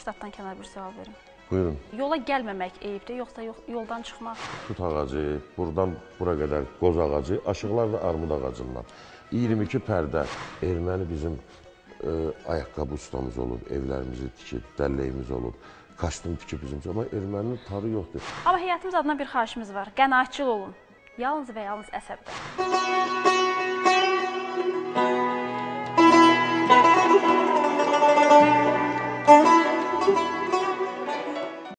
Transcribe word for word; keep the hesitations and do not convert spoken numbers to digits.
zaddan kənar bir sual verim. Buyurun. Yola gəlməmək eyibdir, yoxsa yoldan çıxmaq? Tut ağacı, buradan bura qədər qoz ağacı, aşıqlar da armud ağacından. iyirmi iki pərdə erməni bizim e, ayaqqabı ustamız olub, evlərimizi tikib, dəlləyimiz olub, kostyum tikib bizim üçün. Amma erməninin tarı yoxdur. Amma həyatımız adına bir xahişimiz var. Qənaətçil olun. Yalnız və yalnız əsəbdə.